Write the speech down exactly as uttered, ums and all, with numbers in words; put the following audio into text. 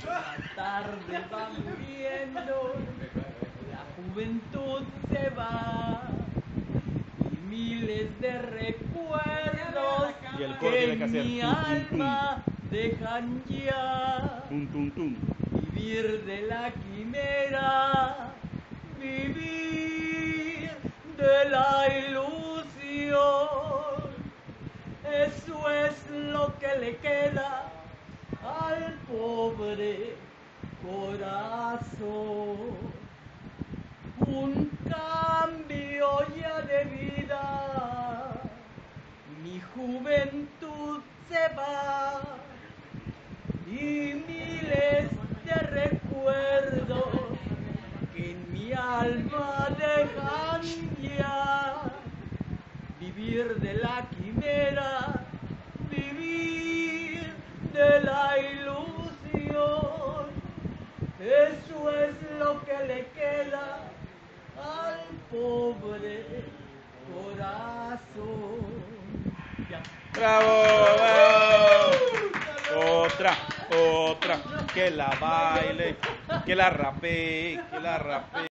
La tarde va muriendo, la juventud se va y miles de recuerdos Y el coro que tiene que en hacer mi tum, tum, tum. alma dejan ya Tum, tum, tum. vivir de la quimera, vivir de la ilusión. Eso es lo que le queda al pobre corazón. Un cambio ya de vida, mi juventud se va y miles de recuerdos que en mi alma dejan ya vivir de la quimera, vivir de la ilusión. Eso es lo que le queda al pobre corazón. Ya. ¡Bravo! ¡Bravo! Otra, otra, que la baile, que la rapee, que la rapee.